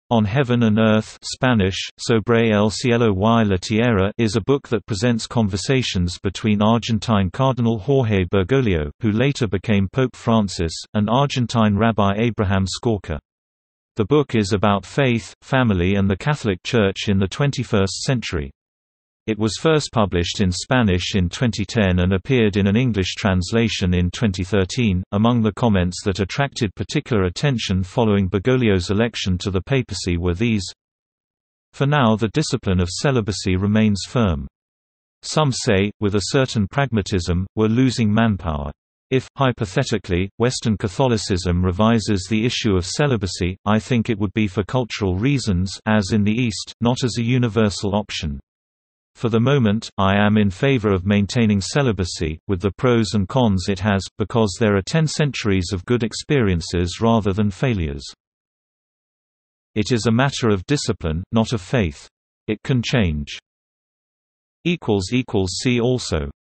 On Heaven and Earth Spanish, Sobre el cielo y la tierra is a book that presents conversations between Argentine Cardinal Jorge Bergoglio, who later became Pope Francis, and Argentine Rabbi Abraham Skorka. The book is about faith, family and the Catholic Church in the 21st century. It was first published in Spanish in 2010 and appeared in an English translation in 2013. Among the comments that attracted particular attention following Bergoglio's election to the papacy were these: "For now, the discipline of celibacy remains firm. Some say, with a certain pragmatism, we're losing manpower. If, hypothetically, Western Catholicism revises the issue of celibacy, I think it would be for cultural reasons, as in the East, not as a universal option. For the moment, I am in favor of maintaining celibacy, with the pros and cons it has, because there are 10 centuries of good experiences rather than failures. It is a matter of discipline, not of faith. It can change." See also